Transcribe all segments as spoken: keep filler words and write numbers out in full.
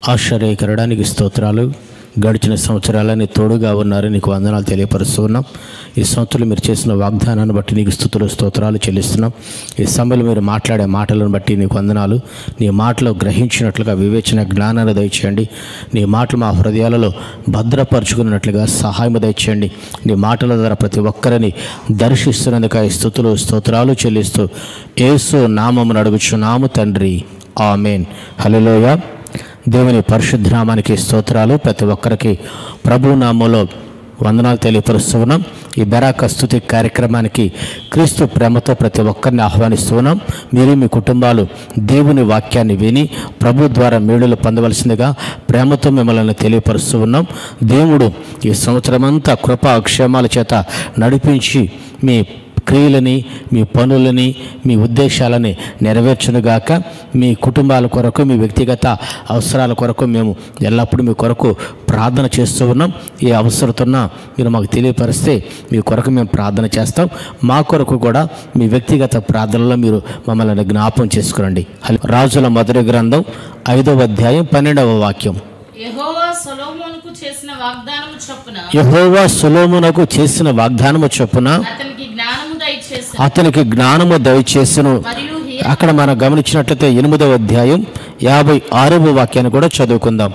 ఆశ్చర్యకరడానికి స్తోత్రాలు. గడిచిన సంవత్సరాలని తోడుగా ఉన్నారు, నీకు వందనాలు తెలియపరుస్తున్నాం. ఈ సంవత్సరం మీరు చేసిన వాగ్దానాన్ని బట్టి నీకు స్తుతులు స్తోత్రాలు చెల్లిస్తున్నాం. ఈ సమయంలో మీరు మాట్లాడే మాటలను బట్టి నీకు వందనాలు. నీ మాటలు గ్రహించినట్లుగా వివేచన జ్ఞానాన్ని దయచేయండి. నీ మాటలు మా హృదయాలలో భద్రపరుచుకున్నట్లుగా సహాయం దయచేయండి. నీ మాటల ద్వారా ప్రతి ఒక్కరిని దర్శిస్తున్నందుకు ఈ స్తుతులు స్తోత్రాలు చెల్లిస్తూ యేసు నామమున అడుగుచున్నాము తండ్రి, ఆమేన్. హల్లెలూయా. దేవుని పరిశుద్ధ నామానికి స్తోత్రాలు. ప్రతి ఒక్కరికి ప్రభు నామంలో వందనాలు తెలియపరుస్తున్నాం. ఈ బెరాక స్తుతి కార్యక్రమానికి క్రీస్తు ప్రేమతో ప్రతి ఒక్కరిని ఆహ్వానిస్తున్నాం. మీరు మీ కుటుంబాలు దేవుని వాక్యాన్ని విని ప్రభు ద్వారా మేలులు పొందవలసిందిగా ప్రేమతో మిమ్మల్ని తెలియపరుస్తూ ఉన్నాం. దేవుడు ఈ సంవత్సరమంతా కృపా క్షేమాల చేత నడిపించి మీ క్రియలని, మీ పనులని, మీ ఉద్దేశాలని నెరవేర్చునుగాక. మీ కుటుంబాల కొరకు, మీ వ్యక్తిగత అవసరాల కొరకు మేము ఎల్లప్పుడూ మీ కొరకు ప్రార్థన చేస్తూ ఉన్నాం. ఏ అవసరతున్నా మీరు మాకు తెలియపరిస్తే మీ కొరకు మేము ప్రార్థన చేస్తాం. మా కొరకు కూడా మీ వ్యక్తిగత ప్రార్థనలో మీరు మమ్మల్ని జ్ఞాపం చేసుకురండి. రాజుల మొదటి గ్రంథం ఐదవ అధ్యాయం పన్నెండవ వాక్యం. యెహోవా సొలొమోనుకు చేసిన వాగ్దానము చొప్పున యెహోవా సొలొమోనుకు చేసిన వాగ్దానము చొప్పున అతనికి జ్ఞానము దయచేసెను. అతనికి జ్ఞానము దయచేసెను. మరియు అక్కడ మనం గమనించినట్లయితే ఎనిమిదవ అధ్యాయం యాభై ఆరవ వాక్యాన్ని కూడా చదువుకుందాం.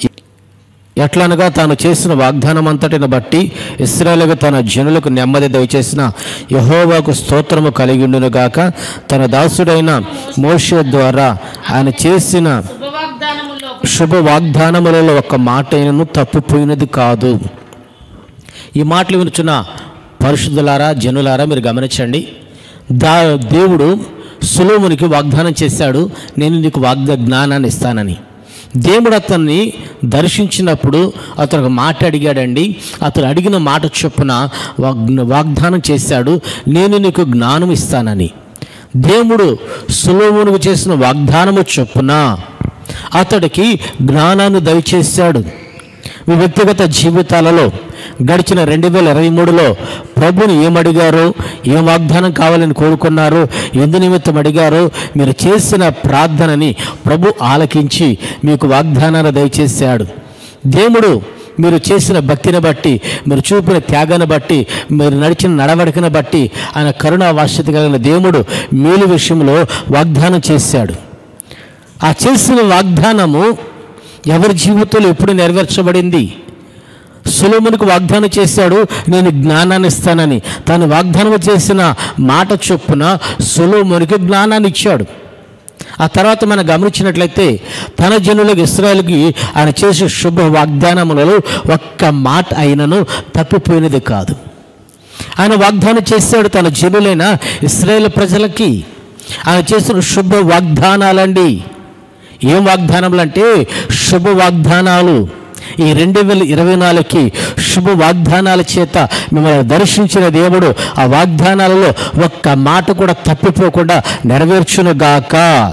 ఎట్లనగా తాను చేసిన వాగ్దానం అంతటిని బట్టి ఇశ్రాయేలుకు తన జనులకు నెమ్మది దయచేసిన యెహోవాకు స్తోత్రము కలిగిండును గాక. తన దాసుడైన మోషే ద్వారా ఆయన చేసిన శుభవాగ్దానములో శుభ వాగ్దానములలో ఒక మాట అయినను తప్పిపోయినది కాదు. ఈ మాటలు వినుచున్న పరిశుద్ధులారా, జనులారా, మీరు గమనించండి. దా దేవుడు సొలొమోనుకి వాగ్దానం చేశాడు, నేను నీకు వాగ్ద జ్ఞానాన్ని ఇస్తానని. దేవుడు అతన్ని దర్శించినప్పుడు అతను మాట అడిగాడండి. అతను అడిగిన మాట చొప్పున వాగ్దానం చేశాడు, నేను నీకు జ్ఞానం ఇస్తానని. దేవుడు సొలొమోనుకు చేసిన వాగ్దానము చొప్పున అతడికి జ్ఞానాన్ని దయచేశాడు. మీ వ్యక్తిగత జీవితాలలో గడిచిన రెండు వేల ఇరవై మూడులో ప్రభుని ఏమడిగారో, ఏం వాగ్దానం కావాలని కోరుకున్నారో, ఎందు నిమిత్తం అడిగారో, మీరు చేసిన ప్రార్థనని ప్రభు ఆలకించి మీకు వాగ్దానాన్ని దయచేశాడు. దేవుడు మీరు చేసిన భక్తిని బట్టి, మీరు చూపిన త్యాగాన్ని బట్టి, మీరు నడిచిన నడవడికను బట్టి ఆయన కరుణా వాత్సల్యత కలిగిన దేవుడు మేలు విషయంలో వాగ్దానం చేశాడు. ఆ చేసిన వాగ్దానము ఎవరి జీవితంలో ఎప్పుడు నెరవేర్చబడింది? సొలొమోనుకు వాగ్దానం చేశాడు, నేను జ్ఞానాన్ని ఇస్తానని. తాను వాగ్దానం చేసిన మాట చొప్పున సొలొమోనుకి జ్ఞానాన్ని ఇచ్చాడు. ఆ తర్వాత మనం గమనించినట్లయితే తన జనులకు ఇశ్రాయేలుకి ఆయన చేసే శుభ వాగ్దానములలో ఒక్క మాట అయినను తప్పిపోయినది కాదు. ఆయన వాగ్దానం చేశాడు తన జనులైన ఇశ్రాయేలు ప్రజలకి. ఆయన చేసిన శుభ వాగ్దానాలండి. ఏం వాగ్దానములు అంటే శుభ వాగ్దానాలు. ఈ రెండు వేల ఇరవై నాలుగుకి శుభ వాగ్దానాల చేత మిమ్మల్ని దర్శించిన దేవుడు ఆ వాగ్దానాలలో ఒక్క మాట కూడా తప్పిపోకుండా నెరవేర్చునుగాక.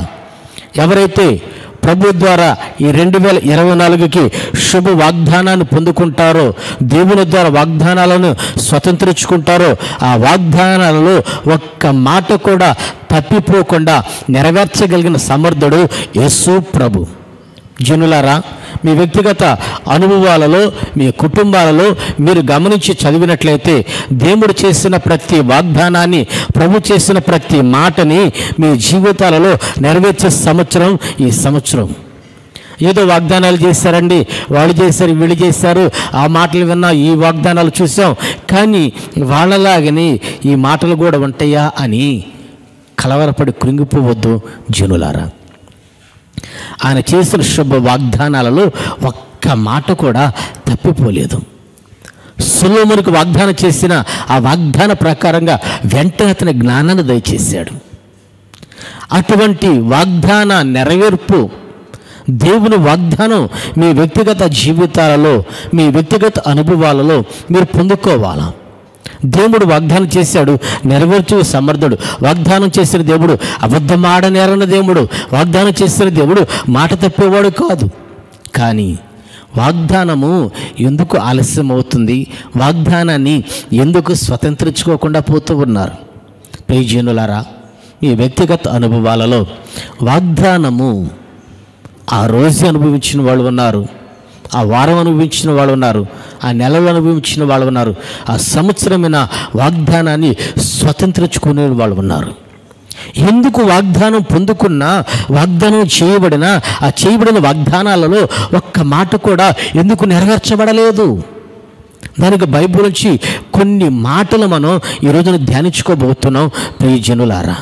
ఎవరైతే ప్రభు ద్వారా ఈ రెండు వేల ఇరవై నాలుగుకి శుభ వాగ్దానాన్ని పొందుకుంటారో, దేవుని ద్వారా వాగ్దానాలను స్వతంత్రించుకుంటారో, ఆ వాగ్దానాలలో ఒక్క మాట కూడా తప్పిపోకుండా నెరవేర్చగలిగిన సమర్థుడు యేసు ప్రభు. జనులారా, మీ వ్యక్తిగత అనుభవాలలో, మీ కుటుంబాలలో మీరు గమనించి చదివినట్లయితే దేవుడు చేసిన ప్రతి వాగ్దానాన్ని, ప్రభు చేసిన ప్రతి మాటని మీ జీవితాలలో నెరవేర్చే సంవత్సరం ఈ సంవత్సరం. ఏదో వాగ్దానాలు చేశారండి, వాళ్ళు చేశారు, వీళ్ళు చేశారు, ఆ మాటలు విన్నా, ఈ వాగ్దానాలు చూసాం, కానీ వాళ్ళలాగని ఈ మాటలు కూడా ఉంటాయా అని కలవరపడి కృంగిపోవద్దు జనులారా. ఆయన చేసిన శుభ వాగ్దానాలలో ఒక్క మాట కూడా తప్పిపోలేదు. సొలొమోనుకు వాగ్దానం చేసిన ఆ వాగ్దాన ప్రకారంగా వెంటనే అతని జ్ఞానాన్ని దయచేశాడు. అటువంటి వాగ్దాన నెరవేర్పు, దేవుని వాగ్దానం మీ వ్యక్తిగత జీవితాలలో, మీ వ్యక్తిగత అనుభవాలలో మీరు పొందుకోవాలా. దేవుడు వాగ్దానం చేశాడు, నెరవేర్చు సమర్థుడు. వాగ్దానం చేసిన దేవుడు అబద్ధమాడనేరని దేవుడు. వాగ్దానం చేసిన దేవుడు మాట తప్పేవాడు కాదు. కానీ వాగ్దానము ఎందుకు ఆలస్యం అవుతుంది? వాగ్దానాన్ని ఎందుకు స్వతంత్రించుకోకుండా పోతూ ఉన్నారు? ప్రియజనులారా, మీ వ్యక్తిగత అనుభవాలలో వాగ్దానము ఆ రోజు అనుభవించిన వాళ్ళు ఉన్నారు, ఆ వారం అనుభవించిన వాళ్ళు ఉన్నారు, ఆ నెలలో అనుభవించిన వాళ్ళు ఉన్నారు, ఆ సంవత్సరమైన వాగ్దానాన్ని స్వతంత్రించుకునే వాళ్ళు ఉన్నారు. ఎందుకు వాగ్దానం పొందుకున్నా, వాగ్దానం చేయబడిన ఆ చేయబడిన వాగ్దానాలలో ఒక్క మాట కూడా ఎందుకు నెరవేర్చబడలేదు? దానికి బైబిల్ నుంచి కొన్ని మాటలు మనం ఈరోజున ధ్యానించుకోబోతున్నాం. ప్రియ జనులారా,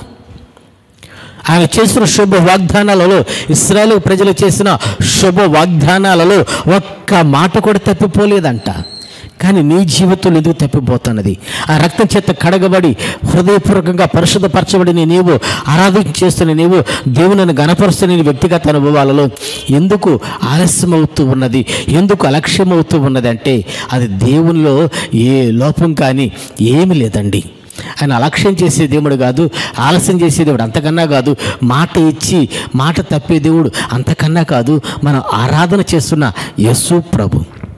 ఆయన చేసిన శుభ వాగ్దానాలలో, ఇశ్రాయేలు ప్రజలు చేసిన శుభ వాగ్దానాలలో ఒక్క మాట కూడా తప్పిపోలేదంట. కానీ నీ జీవితంలో ఎందుకు తప్పిపోతున్నది? ఆ రక్తం చేత కడగబడి హృదయపూర్వకంగా పరిశుద్ధపరచబడిన నీవు, ఆరాధన చేస్తున్న నీవు, దేవుని గణపరుస్తున్న నీ వ్యక్తిగత అనుభవాలలో ఎందుకు ఆలస్యం అవుతూ ఉన్నది, ఎందుకు అలక్ష్యం అవుతూ ఉన్నది అంటే అది దేవునిలో ఏ లోపం కానీ ఏమీ లేదండి. ఆయన అలక్ష్యం చేసే దేవుడు కాదు, ఆలస్యం చేసే దేవుడు అంతకన్నా కాదు, మాట ఇచ్చి మాట తప్పే దేవుడు అంతకన్నా కాదు. మనం ఆరాధన చేస్తున్న యేసు ప్రభు.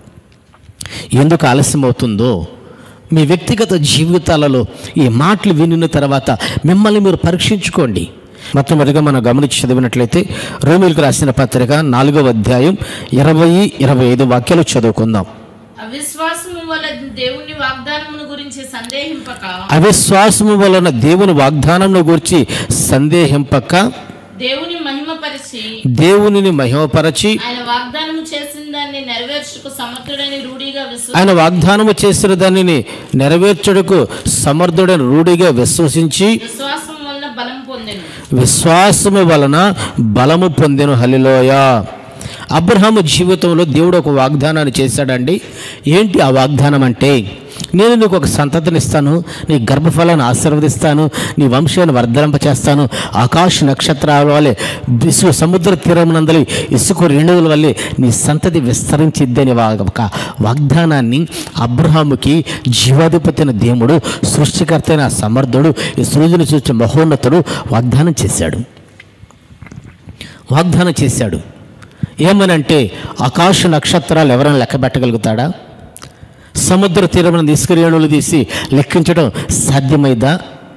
ఎందుకు ఆలస్యం అవుతుందో మీ వ్యక్తిగత జీవితాలలో ఈ మాటలు వినిన తర్వాత మిమ్మల్ని మీరు పరీక్షించుకోండి. మొట్టమొదటిగా మనం గమనించి చదివినట్లయితే రోమీయులకు రాసిన పత్రిక నాలుగవ అధ్యాయం ఇరవై ఇరవై ఐదు వాక్యాలు చదువుకుందాం. అవిశ్వాసము వలన దేవుని వాగ్దానమును గురించి సందేహింపక అవిశ్వాసము వలన దేవుని వాగ్దానమును గురించి సందేహింపక దేవుని మహిమపరిచి దేవునిని మహిమపరచి ఆయన వాగ్దానము చేసిన దాన్ని నెరవేర్చుటకు సమర్థుడని రూఢిగా విశ్వసించి ఆయన వాగ్దానము చేసిన దానిని నెరవేర్చుటకు సమర్థుడని రూఢిగా విశ్వసించి విశ్వాసం వలన బలం పొందెను. విశ్వాసము వలన బలము పొందెను. హల్లెలూయా. అబ్రహాము జీవితంలో దేవుడు ఒక వాగ్దానాన్ని చేశాడండి. ఏంటి ఆ వాగ్దానం అంటే, నేను నీకు ఒక సంతతిని ఇస్తాను, నీ గర్భఫలాన్ని ఆశీర్వదిస్తాను, నీ వంశాన్ని వర్ధలింపచేస్తాను, ఆకాశ నక్షత్రాల వల్లే విశ్వ సముద్ర తీరమునందలి ఇసుక రేణువుల వల్లే నీ సంతతి విస్తరించిద్దని ఒక వాగ్దానాన్ని అబ్రహాముకి జీవాధిపతి అయిన దేవుడు, సృష్టికర్త అయిన సమర్థుడు, ఈ సృజన సృష్టి మహోన్నతుడు వాగ్దానం చేశాడు. వాగ్దానం చేశాడు ఏమనంటే, ఆకాశ నక్షత్రాలు ఎవరైనా లెక్క పెట్టగలుగుతాడా? సముద్ర తీరమున ఇసుకరేణువులు తీసి లెక్కించడం సాధ్యమైందా?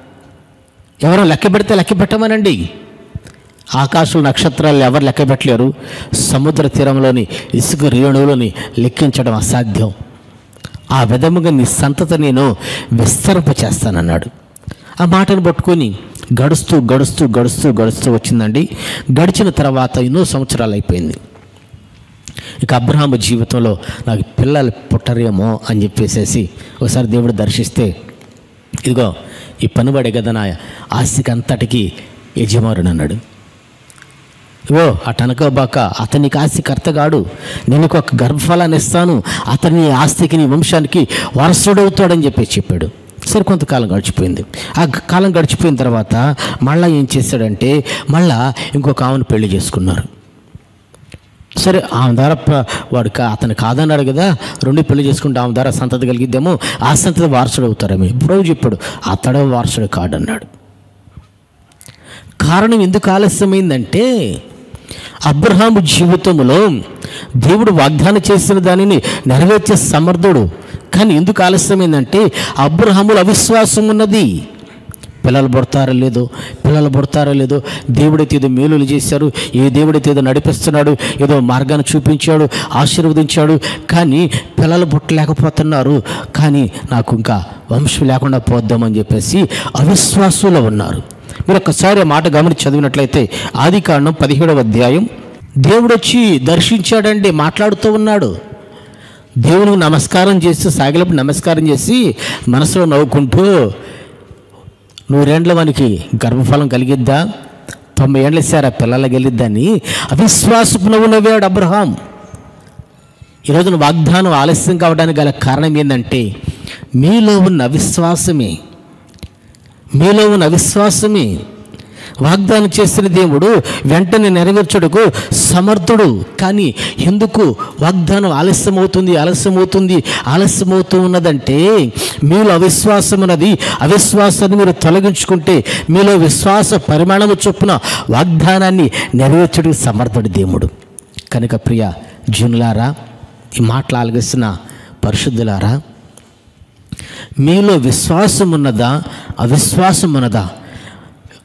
ఎవరో లెక్క పెడితే లెక్క పెట్టమనండి. ఆకాశం నక్షత్రాలు ఎవరు లెక్క పెట్టలేరు. సముద్ర తీరంలోని ఇసుక రేణువులని లెక్కించడం అసాధ్యం. ఆ విధముగా నీ సంతతి నేను విస్తరింప చేస్తానన్నాడు. ఆ మాటను పట్టుకొని గడుస్తూ గడుస్తూ గడుస్తూ గడుస్తూ వచ్చిందండి. గడిచిన తర్వాత ఎన్నో సంవత్సరాలు అయిపోయింది. ఇక అబ్రహాము జీవితంలో నాకు పిల్లలు పుట్టరేమో అని చెప్పేసేసి ఒకసారి దేవుడు దర్శిస్తే, ఇదిగో ఈ పనిబడే కదా నా ఆస్తికి అంతటికి యజమానుడు అన్నాడు. ఇగో అటనకోబాక అతనికి ఆస్తి కర్తగాడు, నేను ఒక గర్భఫలాన్ని ఇస్తాను, అతని ఆస్తికి నీ వంశానికి వారసుడవుతాడని చెప్పేసి చెప్పాడు. సరే, కొంతకాలం గడిచిపోయింది. ఆ కాలం గడిచిపోయిన తర్వాత మళ్ళీ ఏం చేశాడంటే, మళ్ళా ఇంకొక ఆమెను పెళ్లి చేసుకున్నారు. సరే, ఆమె ద్వారా వాడు అతను కాదన్నాడు కదా, రెండు పెళ్లి చేసుకుంటే ఆమె ద్వారా సంతతి కలిగిద్దేమో, ఆ సంతతి వారసుడు అవుతారేమో. ఇప్పుడు చెప్పాడు అతడే వారసుడు కాడన్నాడు. కారణం ఎందుకు ఆలస్యమైందంటే, అబ్రహాము జీవితంలో దేవుడు వాగ్దానం చేసిన దానిని నెరవేర్చే సమర్థుడు. కానీ ఎందుకు ఆలస్యమైందంటే, అబ్రహాములో అవిశ్వాసం ఉన్నది. పిల్లలు పుడతారో లేదో, పిల్లలు పుడతారో లేదో, దేవుడైతే ఏదో మేలులు చేశారు, ఏ దేవుడైతే ఏదో నడిపిస్తున్నాడు, ఏదో మార్గాన్ని చూపించాడు, ఆశీర్వదించాడు, కానీ పిల్లలు పుట్టలేకపోతున్నారు. కానీ నాకు ఇంకా వంశం లేకుండా పోద్దామని చెప్పేసి అవిశ్వాసులో ఉన్నారు. మీరు ఒక్కసారి మాట గమనించి చదివినట్లయితే ఆది కాండం పదిహేడవ అధ్యాయం దేవుడు వచ్చి దర్శించాడండి, మాట్లాడుతూ ఉన్నాడు. దేవునికి నమస్కారం చేస్తూ సాగిలప్పుడు నమస్కారం చేసి మనసులో నవ్వుకుంటూ, నూరేండ్ల వానికి గర్భఫలం కలిగిద్దా, తొంభై ఏండ్లు ఇస్తారా పిల్లలు గెలిద్దని అవిశ్వాసపు నవ్వు నవ్వాడు అబ్రహాం. ఈరోజున వాగ్దానం ఆలస్యం కావడానికి గల కారణం ఏంటంటే, మీలో ఉన్న అవిశ్వాసమే. మీలో ఉన్న అవిశ్వాసమే. వాగ్దానం చేసిన దేవుడు వెంటనే నెరవేర్చుటకు సమర్థుడు. కానీ ఎందుకు వాగ్దానం ఆలస్యం అవుతుంది ఆలస్యం అవుతుంది ఆలస్యం అవుతూ ఉన్నదంటే, మీలో అవిశ్వాసం ఉన్నది. అవిశ్వాసాన్ని మీరు తొలగించుకుంటే మీలో విశ్వాస పరిమాణము చొప్పున వాగ్దానాన్ని నెరవేర్చుటకు సమర్థుడు దేవుడు. కనుక ప్రియ జనులారా, ఈ మాటలు ఆలగిస్తున్న పరిశుద్ధులారా, మీలో విశ్వాసం ఉన్నదా అవిశ్వాసం ఉన్నదా?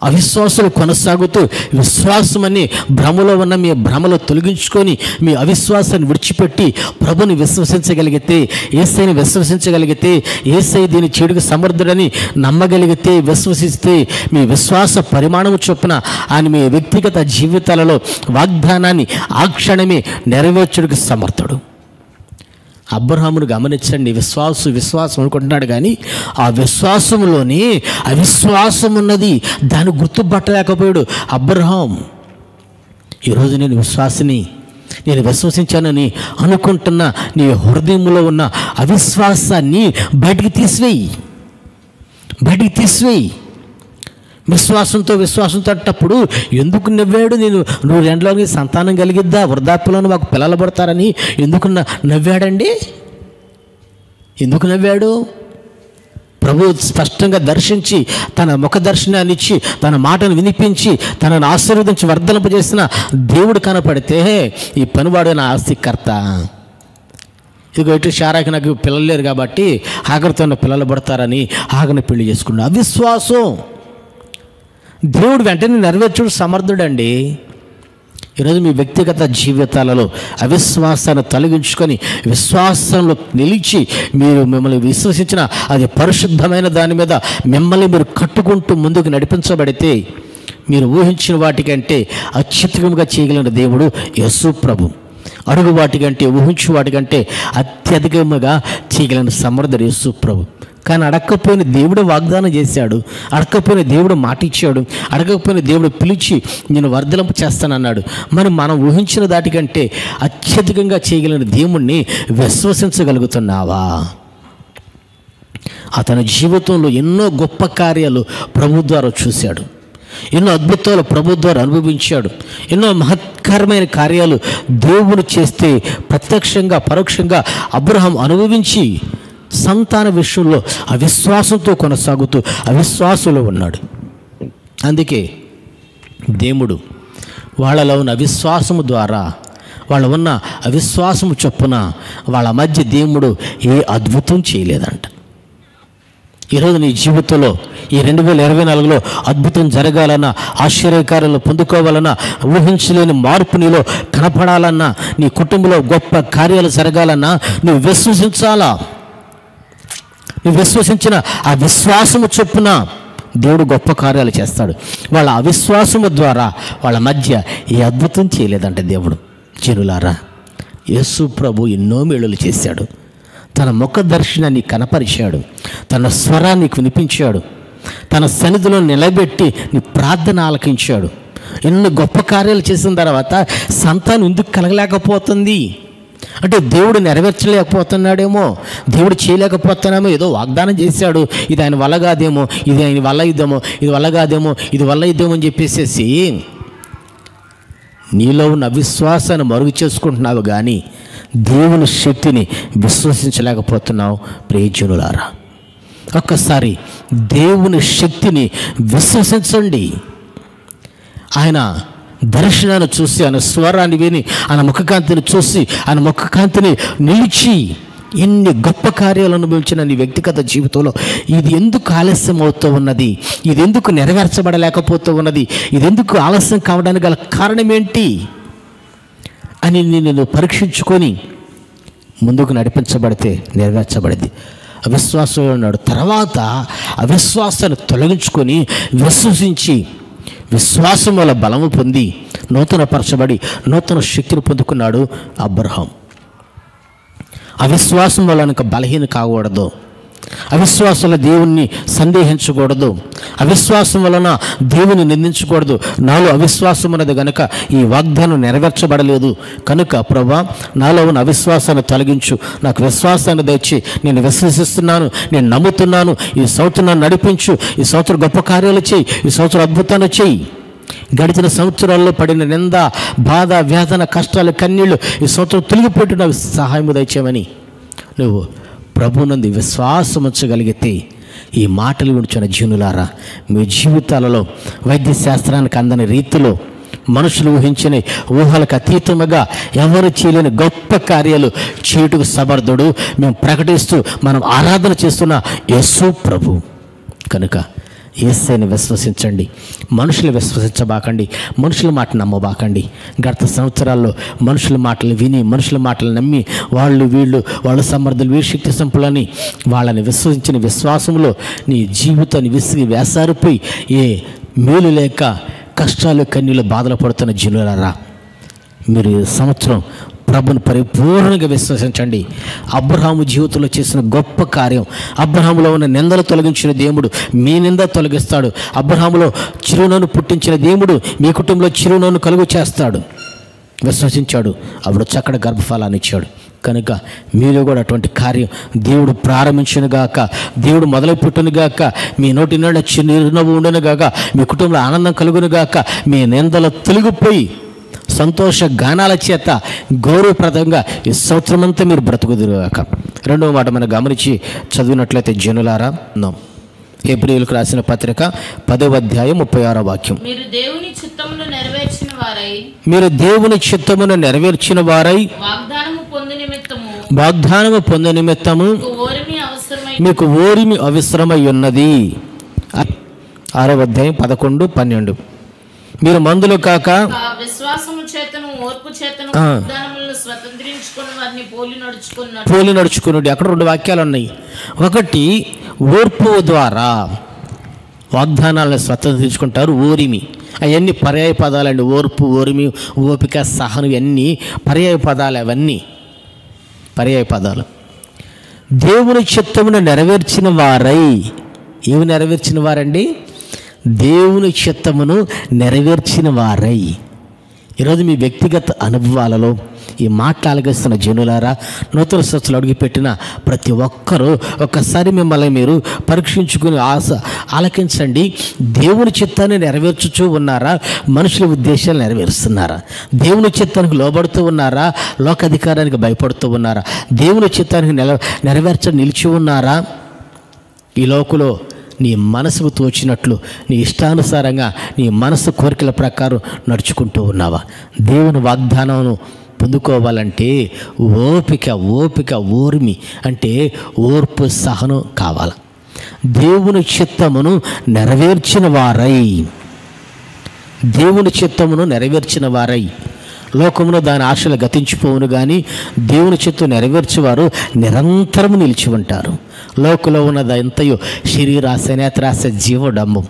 అవిశ్వాసులు కొనసాగుతూ విశ్వాసమని భ్రమలో ఉన్న మీ భ్రమలో తొలగించుకొని మీ అవిశ్వాసాన్ని విడిచిపెట్టి ప్రభుని విశ్వసించగలిగితే, యేసయ్యని విశ్వసించగలిగితే, యేసయ్య దీని చెడుకు సమర్థుడని నమ్మగలిగితే, విశ్వసిస్తే మీ విశ్వాస పరిమాణము చొప్పున ఆయన మీ వ్యక్తిగత జీవితాలలో వాగ్దానాన్ని ఆ క్షణమే నెరవేర్చుడికి సమర్థుడు. అబ్రహామును గమనించండి. విశ్వాసు విశ్వాసం అనుకుంటున్నాడు, కానీ ఆ విశ్వాసంలోనే అవిశ్వాసం ఉన్నది. దాన్ని గుర్తుపట్టలేకపోయాడు అబ్రహాం. ఈరోజు నేను విశ్వాసిని, నేను విశ్వసించానని అనుకుంటున్న నీ హృదయంలో ఉన్న అవిశ్వాసాన్ని బయటికి తీసివేయి, బయటికి తీసివేయి. విశ్వాసంతో విశ్వాసంతో అంటప్పుడు ఎందుకు నవ్వాడు? నేను నువ్వు రెండులోని సంతానం కలిగిద్దా, వృద్ధాప్యంలో మాకు పిల్లలు పడతారని ఎందుకు నవ్వాడండి? ఎందుకు నవ్వాడు? ప్రభు స్పష్టంగా దర్శించి తన ముఖ దర్శనాన్ని ఇచ్చి తన మాటను వినిపించి తనను ఆశీర్వదించి వర్ధలింపజేసిన దేవుడు కనపడితే ఈ పనివాడు నా ఆస్తికర్త, ఇదిగో ఇటు షారాకి నాకు పిల్లలు లేరు కాబట్టి హాగర్తో ఉన్న పిల్లలు పడతారని హాగర్ని పెళ్లి చేసుకున్నాడు. అవిశ్వాసం. దేవుడు వెంటనే నెరవేర్చుడు సమర్థుడండి. ఈరోజు మీ వ్యక్తిగత జీవితాలలో అవిశ్వాసాన్ని తొలగించుకొని విశ్వాసంలో నిలిచి మీరు మిమ్మల్ని విశ్వసించిన అది పరిశుద్ధమైన దాని మీద మిమ్మల్ని మీరు కట్టుకుంటూ ముందుకు నడిపించబడితే మీరు ఊహించిన వాటికంటే అత్యధికంగా చేయగలిగిన దేవుడు యేసు ప్రభు. అడుగు వాటికంటే ఊహించు వాటికంటే అత్యధికంగా చేయగలిగిన సమర్థుడు యేసు ప్రభు. కానీ అడగకపోయిన దేవుడు వాగ్దానం చేశాడు, అడగకపోయిన దేవుడు మాట ఇచ్చాడు, అడగకపోయిన దేవుడు పిలిచి నేను వర్ధలింపు చేస్తానన్నాడు. మరి మనం ఊహించిన దాటికంటే అత్యధికంగా చేయగలిగిన దేవుణ్ణి విశ్వసించగలుగుతున్నావా? అతని జీవితంలో ఎన్నో గొప్ప కార్యాలు ప్రభు ద్వారా చూశాడు, ఎన్నో అద్భుతాలు ప్రభు ద్వారా అనుభవించాడు, ఎన్నో మహత్కరమైన కార్యాలు దేవుడు చేస్తే ప్రత్యక్షంగా పరోక్షంగా అబ్రహాం అనుభవించి సంతాన విషయంలో అవిశ్వాసంతో కొనసాగుతూ అవిశ్వాసంలో ఉన్నాడు. అందుకే దేవుడు వాళ్ళలో ఉన్న అవిశ్వాసము ద్వారా, వాళ్ళ ఉన్న అవిశ్వాసము చొప్పున వాళ్ళ మధ్య దేవుడు ఏ అద్భుతం చేయలేదంట. ఈరోజు నీ జీవితంలో ఈ రెండు వేల ఇరవై నాలుగులో అద్భుతం జరగాలన్నా, ఆశ్చర్యకార్యాలు పొందుకోవాలన్నా, ఊహించలేని మార్పు నీలో కనపడాలన్నా, నీ కుటుంబంలో గొప్ప కార్యాలు జరగాలన్నా నువ్వు విశ్వసించాలా. నువ్వు విశ్వసించిన ఆ విశ్వాసము చొప్పున దేవుడు గొప్ప కార్యాలు చేస్తాడు. వాళ్ళ అవిశ్వాసము ద్వారా వాళ్ళ మధ్య ఏ అద్భుతం చేయలేదంటే దేవుడు. జనులారా, యేసు ప్రభు ఎన్నో మేలులు చేశాడు. తన ముఖ దర్శనాన్ని కనపరిచాడు, తన స్వరాన్ని వినిపించాడు, తన సన్నిధిలో నిలబెట్టి నీ ప్రార్థన ఆలకించాడు. ఎన్నో గొప్ప కార్యాలు చేసిన తర్వాత సంతానం ఎందుకు కలగలేకపోతుంది అంటే దేవుడు నెరవేర్చలేకపోతున్నాడేమో, దేవుడు చేయలేకపోతున్నామో, ఏదో వాగ్దానం చేశాడు, ఇది ఆయన వల్ల కాదేమో, ఇది ఆయన వల్ల ఇద్దామో, ఇది వల్ల కాదేమో, ఇది వల్ల ఇద్దామో అని చెప్పేసేసి నీలో ఉన్న అవిశ్వాసాన్ని మరుగు చేసుకుంటున్నావు, కానీ దేవుని శక్తిని విశ్వసించలేకపోతున్నావు. ప్రియజనులారా, ఒక్కసారి దేవుని శక్తిని విశ్వసించండి. ఆయన దర్శనాన్ని చూసి, ఆయన స్వరాన్ని విని, ఆయన ముఖకాంతిని చూసి, ఆయన ముఖకాంతిని నిలిచి ఎన్ని గొప్ప కార్యాలు అనుభవించిన నీ వ్యక్తిగత జీవితంలో ఇది ఎందుకు ఆలస్యం అవుతూ ఉన్నది, ఇది ఎందుకు నెరవేర్చబడలేకపోతూ ఉన్నది, ఇది ఎందుకు ఆలస్యం కావడానికి గల కారణం ఏంటి అని నేను పరీక్షించుకొని ముందుకు నడిపించబడితే నెరవేర్చబడింది. అవిశ్వాసంలో ఉన్నాడు. తర్వాత అవిశ్వాసాన్ని తొలగించుకొని విశ్వసించి విశ్వాసం వల్ల బలము పొంది నూతన పరచబడి నూతన శక్తిని పొందుకున్నాడు అబ్రహాం. అవిశ్వాసం వల్ల ఇంకా బలహీన కాకూడదు, అవిశ్వాసంలో దేవుణ్ణి సందేహించకూడదు, అవిశ్వాసం వలన దేవుని నిందించకూడదు. నాలో అవిశ్వాసం ఉన్నది కనుక ఈ వాగ్దానం నెరవేర్చబడలేదు కనుక ప్రభా నాలో ఉన్న అవిశ్వాసాన్ని తొలగించు, నాకు విశ్వాసాన్ని తెచ్చి నేను విశ్వసిస్తున్నాను, నేను నమ్ముతున్నాను, ఈ సంవత్సరం నడిపించు, ఈ సంవత్సరం గొప్ప కార్యాలు చేయి, ఈ సంవత్సరం అద్భుతాన్ని చేయి. గడిచిన సంవత్సరాల్లో పడిన నింద, బాధ, వేదన, కష్టాలు, కన్నీళ్ళు ఈ సంవత్సరం తొలగిపెట్టు, నాకు సహాయం దయచేయమని నువ్వు ప్రభునందు విశ్వాసం ఉంచగలిగితే ఈ మాటలు వింటున్న జీనులారా మీ జీవితాలలో వైద్య శాస్త్రానికి అందని రీతిలో మనుషులు ఊహించిన ఊహలకు అతీతముగా ఎవరు చేయలేని గొప్ప కార్యాలు చేయుటకు సమర్థుడు మేము ప్రకటిస్తూ మనం ఆరాధన చేస్తున్న యేసు ప్రభు. కనుక యేసయ్యని విశ్వసించండి, మనుషులు విశ్వసించబాకండి, మనుషుల మాట నమ్మబాకండి. గత సంవత్సరాల్లో మనుషుల మాటలు విని మనుషుల మాటలు నమ్మి వాళ్ళు వీళ్ళు వాళ్ళ సమర్థులు వీరు శక్తి సంపులని వాళ్ళని విశ్వసించిన విశ్వాసంలో నీ జీవితాన్ని విసిగి వేసారిపోయి ఏ మేలు లేక కష్టాలు కన్నీళ్ళు బాధలు పడుతున్న జనులారా, మీరు ఈ సంవత్సరం ప్రభుని పరిపూర్ణంగా విశ్వసించండి. అబ్రహాము జీవితంలో చేసిన గొప్ప కార్యం, అబ్రహాములో ఉన్న నిందలు తొలగించిన దేవుడు మీ నింద తొలగిస్తాడు. అబ్రహాములో చిరునవ్వును పుట్టించిన దేవుడు మీ కుటుంబంలో చిరునవ్వును కలుగు చేస్తాడు. విశ్వసించాడు, అప్పుడు చక్కటి గర్భఫలాన్ని ఇచ్చాడు. కనుక మీలో కూడా అటువంటి కార్యం దేవుడు ప్రారంభించునుగాక, దేవుడు మొదలు పుట్టునుగాక, మీ నోటి నుండి చిరునవ్వు ఉండునుగాక, మీ కుటుంబంలో ఆనందం కలుగునుగాక, మీ నిందలు తొలగిపోయి సంతోష గానాల చేత గౌరవప్రదంగా ఈ సంవత్సరం అంతా మీరు బ్రతుకుదురుగాక. రెండవ మాట మనం గమనించి చదివినట్లయితే జనులారా, హెబ్రీయులకు రాసిన పత్రిక పదవ అధ్యాయం ముప్పై ఆరో వాక్యం, మీరు దేవుని చిత్తమును నెరవేర్చిన వారై మీరు దేవుని చిత్తమును నెరవేర్చిన వారై వాగ్దానము పొందు నిమిత్తము వాగ్దానము పొందు నిమిత్తము ఓరిమి అవసరమై మీకు ఓరిమి అవసరమై ఉన్నది. ఆరో అధ్యాయం పదకొండు పన్నెండు, మీరు మందులు కాక విశ్వాసము చేతను ఓర్పు చేతను వాగ్దానములను స్వతంత్రించుకుని వారిని పోలి నడుచుకున్నాడు పోలి నడుచుకున్నాడు. అక్కడ రెండు వాక్యాలు ఉన్నాయి. ఒకటి ఓర్పు ద్వారా వాగ్దానాలను స్వతంత్రించుకుంటారు, ఓరిమి అవన్నీ పర్యాయ పదాలండి. ఓర్పు, ఓరిమి, ఓపిక, సహనం ఇవన్నీ పర్యాయ పదాలు. అవన్నీ పర్యాయ పదాలు. దేవుని చిత్తమును నెరవేర్చిన వారై, ఏమి నెరవేర్చిన వారండి? దేవుని చిత్తమును నెరవేర్చిన వారై. ఈరోజు మీ వ్యక్తిగత అనుభవాలలో ఈ మాట్లాడగస్తున్న జనులారా, నూతన సంవత్సరాలు అడుగుపెట్టిన ప్రతి ఒక్కరూ ఒక్కసారి మిమ్మల్ని మీరు పరీక్షించుకుని ఆశ ఆలకించండి. దేవుని చిత్తాన్ని నెరవేర్చుచూ ఉన్నారా? మనుషుల ఉద్దేశాలు నెరవేరుస్తున్నారా? దేవుని చిత్తానికి లోబడుతూ ఉన్నారా? లోకాధికారానికి భయపడుతూ ఉన్నారా? దేవుని చిత్తానికి నెల నెరవేర్చ నిలిచి ఉన్నారా? ఈ లోకులో నీ మనసుకు తోచినట్లు నీ ఇష్టానుసారంగా నీ మనసు కోరికల ప్రకారం నడుచుకుంటూ ఉన్నావా? దేవుని వాగ్దానం పొందుకోవాలంటే ఓపిక, ఓపిక, ఓర్మి అంటే ఓర్పు, సహనం కావాలి. దేవుని చిత్తమును నెరవేర్చిన వారై, దేవుని చిత్తమును నెరవేర్చిన వారై. లోకమును దాని ఆశలు గతించిపోవును కానీ దేవుని చిత్తం నెరవేర్చేవారు నిరంతరము నిలిచి ఉంటారు. లోకంలో ఉన్నదంతయు శరీరాశ, నేత్రాశ, జీవడంబం.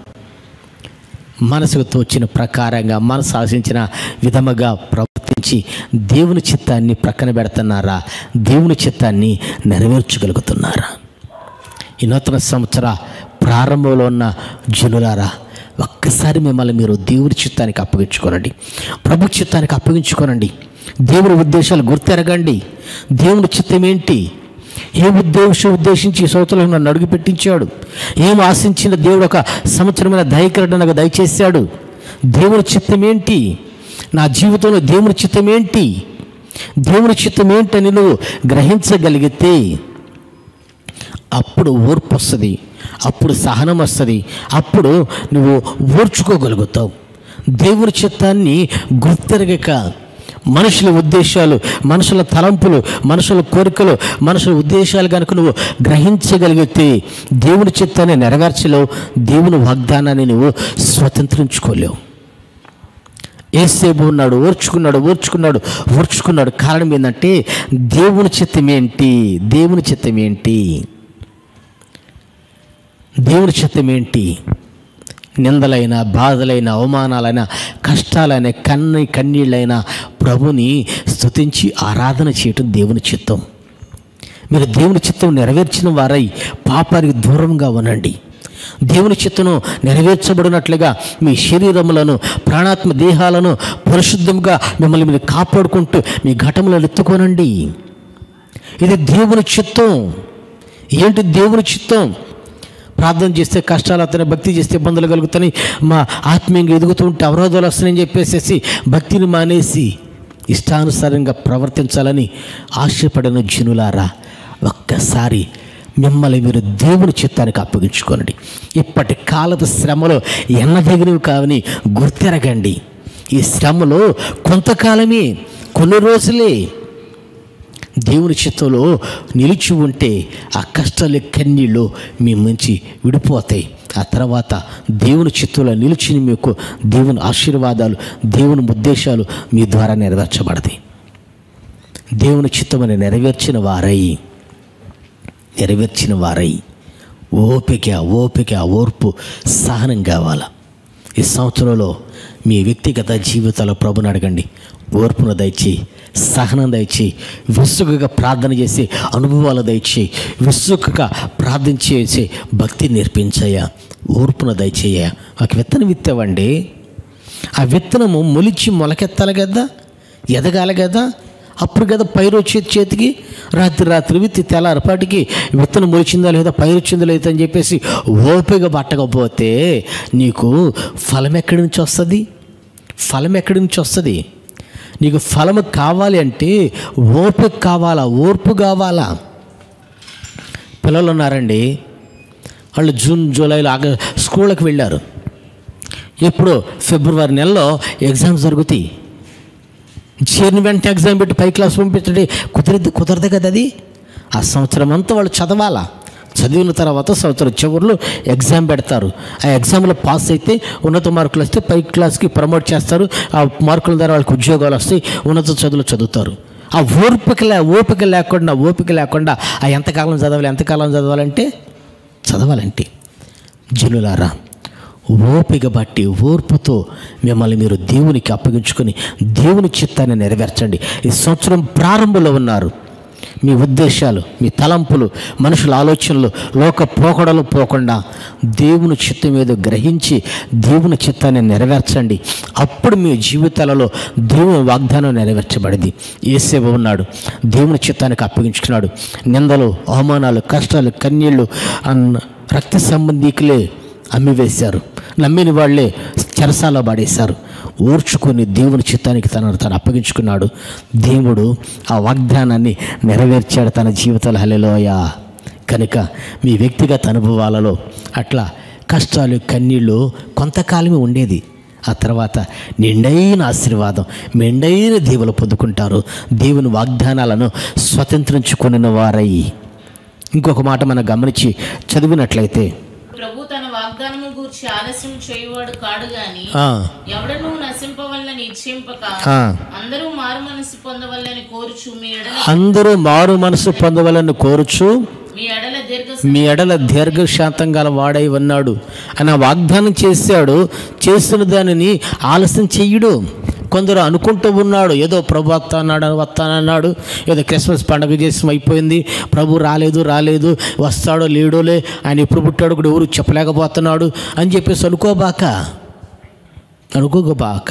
మనసుకు తోచిన ప్రకారంగా మనసు ఆశించిన విధముగా ప్రవర్తించి దేవుని చిత్తాన్ని ప్రక్కన పెడుతున్నారా? దేవుని చిత్తాన్ని నెరవేర్చగలుగుతున్నారా? ఈ నూతన సంవత్సర ప్రారంభంలో ఉన్న జనులారా, ఒక్కసారి మిమ్మల్ని మీరు దేవుని చిత్తానికి అప్పగించుకోనండి, ప్రభు చిత్తానికి అప్పగించుకోనండి. దేవుని ఉద్దేశాలు గుర్తెరగండి. దేవుని చిత్తం ఏంటి? ఏ ఉద్దేశం ఉద్దేశించి ఈ సంవత్సరంలో నన్ను అడుగు పెట్టించాడు? ఏం ఆశించిన దేవుడు ఒక సంవత్సరమైన దయకరణ నాకు దయచేశాడు? దేవుని చిత్తం ఏంటి? నా జీవితంలో దేవుని చిత్తం ఏంటి? దేవుని చిత్తం ఏంటని నువ్వు గ్రహించగలిగితే అప్పుడు ఓర్పు వస్తుంది, అప్పుడు సహనం వస్తుంది, అప్పుడు నువ్వు ఓర్చుకోగలుగుతావు. దేవుని చిత్తాన్ని గుర్తెరగక మనుషుల ఉద్దేశాలు, మనుషుల తలంపులు, మనుషుల కోరికలు, మనుషుల ఉద్దేశాలు కనుక నువ్వు గ్రహించగలిగితే దేవుని చిత్తాన్ని నెరవేర్చలేవు, దేవుని వాగ్దానాన్ని నువ్వు స్వతంత్రించుకోలేవు. యేసేపు ఉన్నాడు, ఓర్చుకున్నాడు, ఓర్చుకున్నాడు, ఓర్చుకున్నాడు. కారణం ఏంటంటే దేవుని చిత్తం ఏంటి? దేవుని చిత్తం ఏంటి? దేవుని చిత్తం ఏంటి? నిందలైన, బాధలైన, అవమానాలైన, కష్టాలైన, కన్ని కన్నీళ్ళైన ప్రభుని స్తుతించి ఆరాధన చేయటం దేవుని చిత్తం. మీరు దేవుని చిత్తం నెరవేర్చిన వారై పాపానికి దూరంగా ఉండండి. దేవుని చిత్తను నెరవేర్చబడినట్లుగా మీ శరీరములను, ప్రాణాత్మ దేహాలను పరిశుద్ధంగా మిమ్మల్ని మీరు కాపాడుకుంటూ మీ ఘటములను ఎత్తుకోనండి. ఇది దేవుని చిత్తం. ఏంటి దేవుని చిత్తం? ప్రార్థన చేస్తే కష్టాలు వస్తాయి, భక్తి చేస్తే ఇబ్బందులు కలుగుతాయి, మా ఆత్మీయంగా ఎదుగుతూ ఉంటే అవరోధాలు వస్తాయని చెప్పేసేసి భక్తిని మానేసి ఇష్టానుసారంగా ప్రవర్తించాలని ఆశపడిన జనులారా, ఒక్కసారి మిమ్మల్ని మీరు దేవుని చిత్తానికి అప్పగించుకోనండి. ఇప్పటి కాలపు శ్రమలో ఎన్నదగినవి కావని గుర్తెరగండి. ఈ శ్రమలో కొంతకాలమే, కొన్ని రోజులే. దేవుని చిత్తంలో నిలిచి ఉంటే ఆ కష్టాలు కన్నీళ్ళు మీ మంచి విడిపోతాయి. ఆ తర్వాత దేవుని చిత్తంలో నిలిచి మీకు దేవుని ఆశీర్వాదాలు, దేవుని ఉద్దేశాలు మీ ద్వారా నెరవేర్చబడతాయి. దేవుని చిత్తమని నెరవేర్చిన వారై నెరవేర్చిన వారై ఓపిక ఓపిక ఓర్పు సహనం కావాలా. ఈ సంవత్సరంలో మీ వ్యక్తిగత జీవితాల్లో ప్రభుని అడగండి, ఓర్పును దయచి, సహనం దయచి, విసుగుగా ప్రార్థన చేసి అనుభవాలు దయచి, విసుగుగా ప్రార్థన చేసి భక్తి నేర్పించయ్యా, ఓర్పును దయచేయ. ఒక విత్తనం విత్తావండి, ఆ విత్తనము మొలిచి మొలకెత్తాలి కదా, ఎదగాలి కదా, అప్పుడు కదా పైరు వచ్చేది చేతికి. రాత్రి రాత్రి విత్తి తెల్లారిపాటికి విత్తనం మొలిచిందా లేదా, పైరు వచ్చిందా లేదా అని చెప్పేసి ఓపిక పట్టకపోతే నీకు ఫలం ఎక్కడి నుంచి వస్తుంది? ఫలం ఎక్కడి నుంచి వస్తుంది? నీకు ఫలము కావాలి అంటే ఓపిక కావాలా, ఓర్పు కావాలా. పిల్లలు ఉన్నారండి, వాళ్ళు జూన్ జూలైలో ఆగ స్కూళ్ళకి వెళ్ళారు. ఎప్పుడు ఫిబ్రవరి నెలలో ఎగ్జామ్స్ జరుగుతాయి. చేరిన వెంటనే ఎగ్జామ్ పెట్టి పై క్లాస్ పంపించండి కుదరదు కుదరదు కదా. అది ఆ సంవత్సరం అంతా వాళ్ళు చదవాలా. చదివిన తర్వాత సంవత్సరం చివరిలో ఎగ్జామ్ పెడతారు. ఆ ఎగ్జామ్లో పాస్ అయితే ఉన్నత మార్కులు వస్తే పై క్లాస్కి ప్రమోట్ చేస్తారు. ఆ మార్కుల ద్వారా వాళ్ళకి ఉద్యోగాలు వస్తాయి, ఉన్నత చదువులు చదువుతారు. ఆ ఓపిక లే ఓపిక లేకుండా ఓపిక లేకుండా ఆ ఎంతకాలం చదవాలి ఎంతకాలం చదవాలంటే చదవాలంటే జనులారా, ఓపిక బట్టి ఓర్పుతో మిమ్మల్ని మీరు దేవునికి అప్పగించుకొని దేవుని చిత్తాన్ని నెరవేర్చండి. ఈ సంవత్సరం ప్రారంభంలో ఉన్నారు. మీ ఉద్దేశాలు, మీ తలంపులు, మనుషుల ఆలోచనలు, లోక పోకడలు పోకుండా దేవుని చిత్తం మీద గ్రహించి దేవుని చిత్తాన్ని నెరవేర్చండి. అప్పుడు మీ జీవితాలలో దేవుని వాగ్దానం నెరవేర్చబడింది. యేసేపు ఉన్నాడు, దేవుని చిత్తానికి అప్పగించుకున్నాడు. నిందలు, అవమానాలు, కష్టాలు, కన్నీళ్ళు అన్న రక్త సంబంధీకులే అమ్మివేశారు, నమ్మిన వాళ్ళే చెరసాల పడేశారు. ఓర్చుకొని దేవుని చిత్తానికి తనను తను అప్పగించుకున్నాడు. దేవుడు ఆ వాగ్దానాన్ని నెరవేర్చాడు తన జీవితాలు. హల్లెలూయా. కనుక మీ వ్యక్తిగత అనుభవాలలో అట్లా కష్టాలు, కన్నీళ్ళు కొంతకాలమే ఉండేది. ఆ తర్వాత నిండైన ఆశీర్వాదం, మెండైన దీవెనలు పొందుకుంటారు. దేవుని వాగ్దానాలను స్వతంత్రించుకున్న వారై. ఇంకొక మాట మనం గమనించి చదివినట్లయితే, ప్రభు తన వాగ్దానము గూర్చి ఆలస్యం చేయువాడు కాడు గాని ఎవడను నశింపవల్లని ఇచ్చింపక అందరూ మారు మనసు పొందవల్లని కోరుచు మీ ఎడల అందరూ మారు మనసు పొందవలని కోరుచు మీ ఎడల దీర్ఘ మీ ఎడల దీర్ఘశాంతం గల వాడై ఉన్నాడు అని వాగ్దానం చేశాడు. చేసిన దానిని ఆలస్యం చెయ్యడు. కొందరు అనుకుంటూ ఉన్నాడు, ఏదో ప్రభు వస్తాన్నాడు వస్తానన్నాడు, ఏదో క్రిస్మస్ పండుగ చేసి అయిపోయింది, ప్రభు రాలేదు రాలేదు వస్తాడో లేడోలే, ఆయన ఎప్పుడు పుట్టాడు కూడా ఎవరు చెప్పలేకపోతున్నాడు అని చెప్పేసి అనుకోబాక అనుకోబాక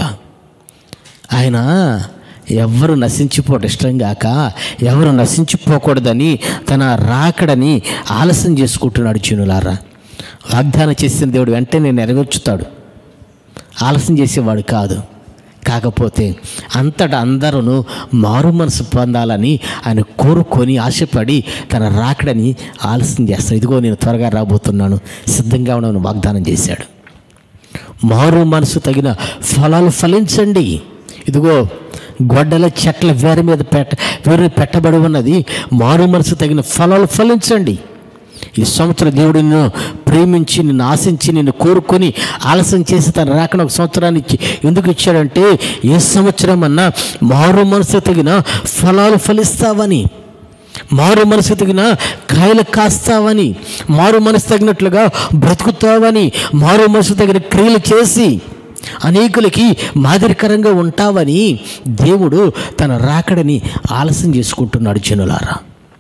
ఆయన ఎవరు నశించిపోవడం ఇష్టం కాక, ఎవరు నశించిపోకూడదని తన రాకడని ఆలస్యం చేసుకుంటున్నాడు. జనులారా, వాగ్దానం చేసిన దేవుడు వెంటనే నెరవేర్చుతాడు, ఆలస్యం చేసేవాడు కాదు. కాకపోతే అంతటా అందరూ మారు మనసు పొందాలని ఆయన కోరుకొని ఆశపడి తన రాకడని ఆలస్యం చేస్తాడు. ఇదిగో నేను త్వరగా రాబోతున్నాను, సిద్ధంగా ఉండమని వాగ్దానం చేశాడు. మారు మనసు తగిన ఫలాలు ఫలించండి. ఇదిగో గొడ్డల చెట్ల వేరు మీద పెట్ట వేరు పెట్టబడి ఉన్నది. మారు మనసు తగిన ఫలాలు ఫలించండి. ఈ సంవత్సరం దేవుడు నిన్ను ప్రేమించి, నిన్ను ఆశించి, నిన్ను కోరుకొని ఆలస్యం చేసి తన రాకడ ఒక సంవత్సరాన్ని ఇచ్చి ఎందుకు ఇచ్చాడంటే, ఏ సంవత్సరం అన్నా మారు మనసు తగిన ఫలాలు ఫలిస్తావని, మారు మనసు తగిన కాయలు కాస్తావని, మారు మనసు తగినట్లుగా బ్రతుకుతావని, మారు మనసు తగిన క్రియలు చేసి అనేకులకి మాదిరికరంగా ఉంటావని దేవుడు తన రాకడని ఆలస్యం చేసుకుంటున్నాడు. జనులారా,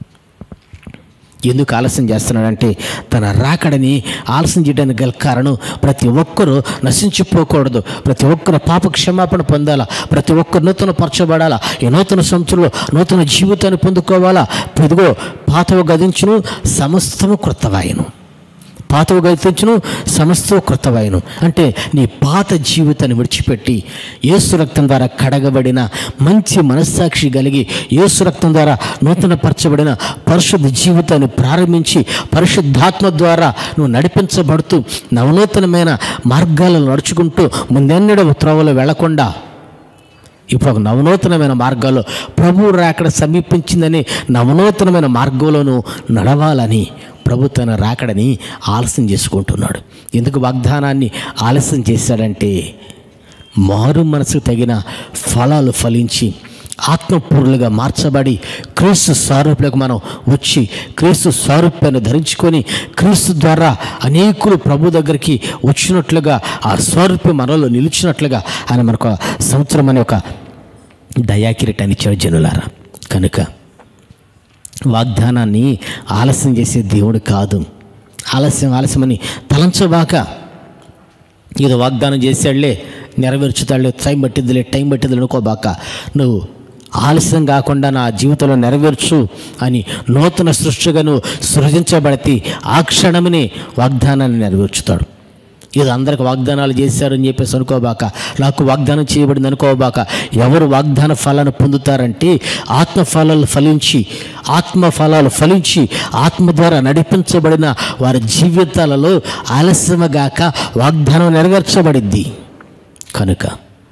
ఎందుకు ఆలస్యం చేస్తున్నాడంటే తన రాకడని ఆలస్యం చేయడానికి గల కారణం ప్రతి ఒక్కరూ నశించిపోకూడదు, ప్రతి ఒక్కరు పాప క్షమాపణ పొందాలా, ప్రతి ఒక్కరు నూతన పరచబడాలా, ఈ నూతన సంవత్సరంలో నూతన జీవితాన్ని పొందుకోవాలా. ఇదిగో పాతవు గతించును సమస్తము కృతవాయను, పాతవు గతించును సమస్తము కృతవాయను అంటే నీ పాత జీవితాన్ని విడిచిపెట్టి యేసు రక్తం ద్వారా కడగబడిన మంచి మనస్సాక్షి కలిగి యేసు రక్తం ద్వారా నూతన పరచబడిన పరిశుద్ధ జీవితాన్ని ప్రారంభించి పరిశుద్ధాత్మ ద్వారా నువ్వు నడిపించబడుతూ నవనూతనమైన మార్గాలను నడుచుకుంటూ ముందెన్నడూ త్రోవలో వెళ్లకుండా ఇప్పుడు ఒక నవనూతనమైన మార్గాల్లో ప్రభు రాకడ సమీపించిందని నవనూతనమైన మార్గంలోనూ నడవాలని ప్రభు తన రాకడని ఆలస్యం చేసుకుంటున్నాడు. ఎందుకు వాగ్దానాన్ని ఆలస్యం చేశాడంటే మారు మనసుకు తగిన ఫలాలు ఫలించి ఆత్మపూర్లుగా మార్చబడి క్రీస్తు స్వరూపులకు మనం వచ్చి క్రీస్తు స్వరూపాన్ని ధరించుకొని క్రీస్తు ద్వారా అనేకులు ప్రభు దగ్గరికి వచ్చినట్లుగా ఆ స్వరూపం మనలో నిలిచినట్లుగా ఆయన మనకు సంవత్సరం అనే ఒక దయాకిరీటాన్ని ఇచ్చాడు జనులారా. కనుక వాగ్దానాన్ని ఆలస్యం చేసే దేవుడు కాదు. ఆలస్యం ఆలస్యమని తలంచబాక, ఏదో వాగ్దానం చేసాడులే నెరవేర్చుతాడులే టైం పట్టిద్దిలే టైం పట్టిద్దిలే అనుకోబాక, నువ్వు ఆలస్యం కాకుండా నా జీవితంలో నెరవేర్చు అని నూతన సృష్టిగా నువ్వు సృజించబడితే ఆ క్షణమని వాగ్దానాన్ని నెరవేర్చుతాడు. ఇది అందరికి వాగ్దానాలు చేశారని చెప్పేసి అనుకోబాక, నాకు వాగ్దానం చేయబడింది అనుకోబాక. ఎవరు వాగ్దాన ఫలాన్ని పొందుతారంటే ఆత్మ ఫలాలు ఫలించి ఆత్మ ఫలాలు ఫలించి ఆత్మ ద్వారా నడిపించబడిన వారి జీవితాలలో ఆలస్యమగాక వాగ్దానం నెరవేర్చబడిద్ది. కనుక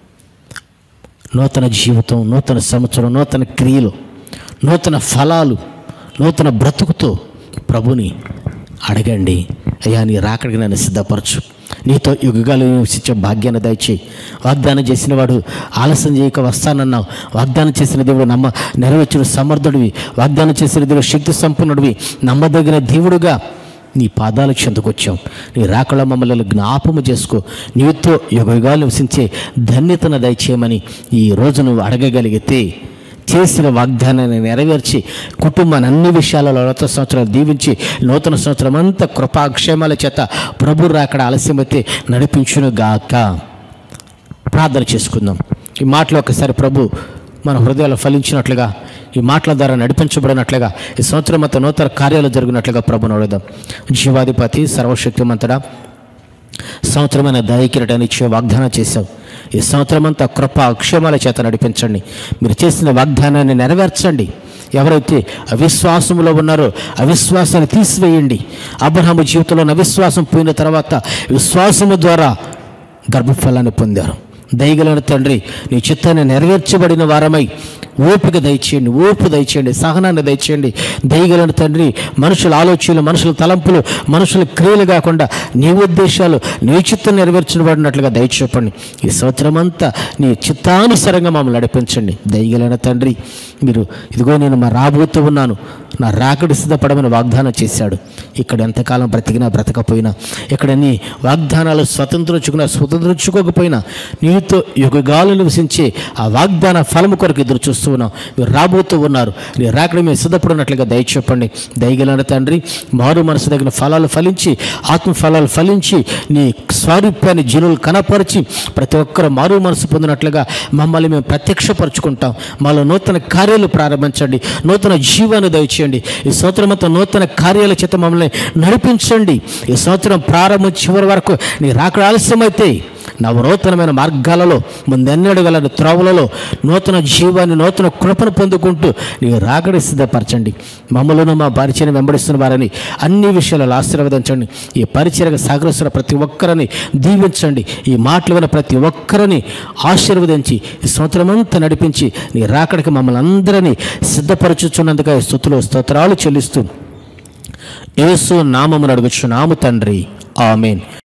నూతన జీవితం, నూతన సంవత్సరం, నూతన క్రియలు, నూతన ఫలాలు, నూతన బ్రతుకుతో ప్రభుని అడగండి. అయ్యా నీ రాకడికి నన్ను సిద్ధపరచు, నీతో యుగాలు నివసించే భాగ్యాన్ని దయచేయి. వాగ్దానం చేసిన వాడు ఆలస్యం చేయక వస్తానన్నావు. వాగ్దానం చేసిన దేవుడు నమ్మ నెరవేర్చిన సమర్థుడివి, వాగ్దానం చేసిన దేవుడు శక్తి సంపన్నుడివి, నమ్మదగిన దేవుడుగా నీ పాదాలకు చెందుకొచ్చాం. నీ రాకడ మమ్మల్ని జ్ఞాపము చేసుకో, నీతో యుగాలు నివసించే ధన్యతను దయచేయమని ఈ రోజు నువ్వు అడగగలిగితే చేసిన వాగ్దానాన్ని నెరవేర్చి కుటుంబాన్ని అన్ని విషయాలలో నూతన సంవత్సరాలు దీవించి నూతన సంవత్సరం అంతా కృపాక్షేమాల చేత ప్రభు రాకడ ఆలస్యమైతే నడిపించును గాక. ప్రార్థన చేసుకుందాం. ఈ మాటలు ఒకసారి ప్రభు మన హృదయాలు ఫలించినట్లుగా, ఈ మాటల ద్వారా నడిపించబడినట్లుగా, ఈ సంవత్సరం అంతా నూతన కార్యాలు జరిగినట్లుగా ప్రభుని అడుగుదాం. జీవాధిపతి సర్వశక్తిమంతుడా, సంవత్సరమైన దయకిరటాన్ని ఇచ్చే వాగ్దానం చేశావు. ఈ సంవత్సరం అంతా కృప అక్షేమాల చేత నడిపించండి. మీరు చేసిన వాగ్దానాన్ని నెరవేర్చండి. ఎవరైతే అవిశ్వాసంలో ఉన్నారో అవిశ్వాసాన్ని తీసివేయండి. అబ్రహాము జీవితంలో అవిశ్వాసం పోయిన తర్వాత విశ్వాసము ద్వారా గర్భఫలాన్ని పొందారు. దయగలిగిన తండ్రి, నీ చిత్తాన్ని నెరవేర్చబడిన వారమై ఓపిక దయచేయండి, ఓర్పు దయచేయండి, సహనాన్ని దయచేయండి. దయగలిగిన తండ్రి, మనుషుల ఆలోచనలు, మనుషుల తలంపులు, మనుషుల క్రియలు కాకుండా నీ ఉద్దేశాలు, నీ చిత్తం నెరవేర్చబడినట్లుగా దయచేపండి. ఈ సంవత్సరం అంతా నీ చిత్తానుసారంగా మమ్మల్ని నడిపించండి. దయగలిగిన తండ్రి, మీరు ఇదిగో నేను మా రాబోతూ ఉన్నాను, నా రాకడి సిద్ధపడమని వాగ్దానం చేశాడు. ఇక్కడ ఎంతకాలం బ్రతికినా బ్రతకపోయినా, ఇక్కడ నీ వాగ్దానాలు స్వతంత్రించుకున్నా స్వతంత్రించుకోకపోయినా, నీతో యుగాలు నివసించే ఆ వాగ్దాన ఫలము కొరకు ఎదురు చూస్తూ ఉన్నాం. మీరు రాబోతూ ఉన్నారు. నీ రాకడి మేము సిద్ధపడినట్లుగా దయచేపండి. దయగలిగిన తండ్రి, మారు మనసు తగిన ఫలాలు ఫలించి ఆత్మ ఫలాలు ఫలించి నీ స్వరూపాన్ని జనులు కనపరిచి ప్రతి ఒక్కరు మారు మనసు పొందినట్లుగా మమ్మల్ని మేము ప్రత్యక్షపరుచుకుంటాం. మాలో నూతన కార్యాలు ప్రారంభించండి, నూతన జీవాన్ని దయచేయండి. ఈ సంవత్సరం అంతా నూతన కార్యాల చేత మమ్మల్ని నడిపించండి. ఈ సంవత్సరం ప్రారంభం చివరి వరకు నీ రాకడ ఆలస్యమైతే నవనూతనమైన మార్గాలలో ముందెన్నడు గల త్రోవలలో నూతన జీవాన్ని, నూతన కృపను పొందుకుంటూ నీ రాకడి సిద్ధపరచండి. మమ్మలను మా పరిచయం వెంబడిస్తున్న వారిని అన్ని విషయాలలో ఆశీర్వదించండి. ఈ పరిచయకు సహకరిస్తున్న ప్రతి ఒక్కరిని దీవించండి. ఈ మాటలు విన్న ప్రతి ఒక్కరిని ఆశీర్వదించి ఈ సంవత్సరం అంతా నడిపించి నీ రాకడికి మమ్మల్ని అందరినీ సిద్ధపరచుచున్నందుకు స్తుతులు స్తోత్రాలు చెల్లిస్తూ యేసు నామమున అడుగుచున్నాము తండ్రి. ఆమేన్.